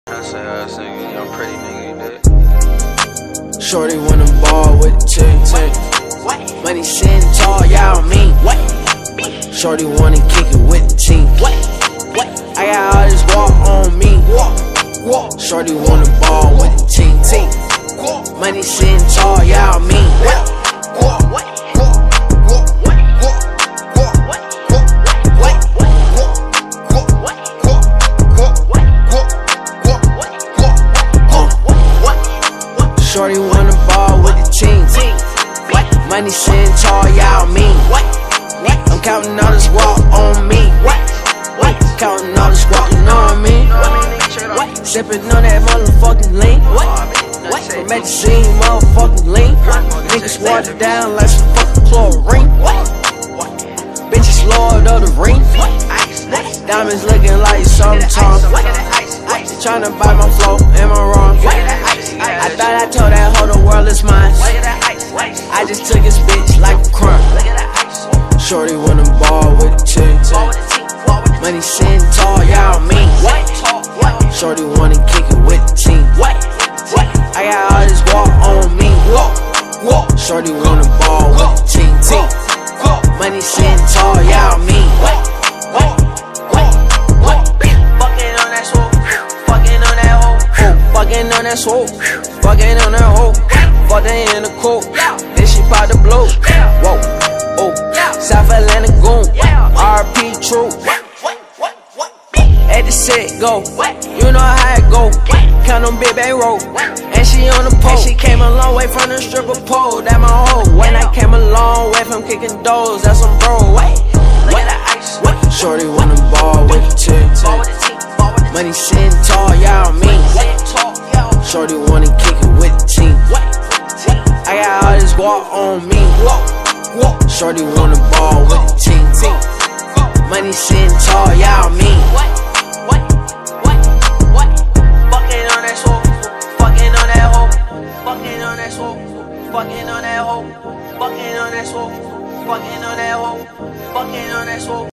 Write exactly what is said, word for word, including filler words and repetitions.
I say I was thinking, young pretty nigga, you did. Shorty wanna ball with the chick, chick. Money sitting tall, y'all mean. Shorty wanna kick it with the team. I got all this walk on me. Shorty wanna ball with the team, team. Money sitting tall, y'all mean. Shorty wanna ball with the team. Money sitting tall, y'all mean. I'm counting all this walk on me. Counting all this walk, you know what I mean? Sipping on that motherfucking lean. From at the scene, motherfucking lean. Niggas water down like some fucking chlorine. Bitches lord of the ring. Diamonds looking like sometimes. Tryna buy my flow, am I wrong? I thought I told that hoe the world is mine. I just took his bitch like a crime. Shorty wanna ball with the chick. Money sitting tall, y'all mean. Shorty wanna kick it with the team. I got all this walk on me. Shorty wanna ball with the team. Money sitting tall, y'all mean. Fucking on that swoop, fucking on that hoe, fucking in the coat, then she pop the blow. Whoa, oh, South Atlanta goon, R P true. At the set go, you know how it go. Count on big bang roll, and she on the pole. She came a long way from the stripper pole, that my hoe. When I came a long way from kicking doors, that's some bro. Shorty wanna ball with the chick. Money sitting tall, y'all mean. Shorty wanna kick it with the team. I got all this walk on me. Shorty wanna ball with the team. Money sitting tall, y'all mean. Fucking on that swoop, fucking on that hoe, fucking on that swoop, fucking on that hoe, fucking on that swoop, fucking on that hoe, fucking on that swoop.